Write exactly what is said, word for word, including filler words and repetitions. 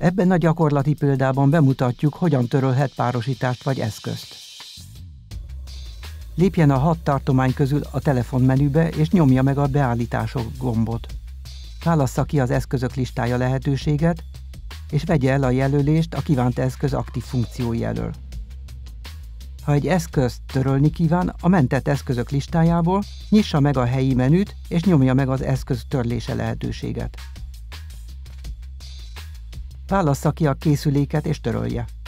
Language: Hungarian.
Ebben a gyakorlati példában bemutatjuk, hogyan törölhet párosítást vagy eszközt. Lépjen a hat tartomány közül a telefonmenübe és nyomja meg a beállítások gombot. Válassza ki az eszközök listája lehetőséget, és vegye el a jelölést a kívánt eszköz aktív funkciói elől. Ha egy eszközt törölni kíván, a mentett eszközök listájából nyissa meg a helyi menüt, és nyomja meg az eszköz törlése lehetőséget. Válassza ki a készüléket és törölje.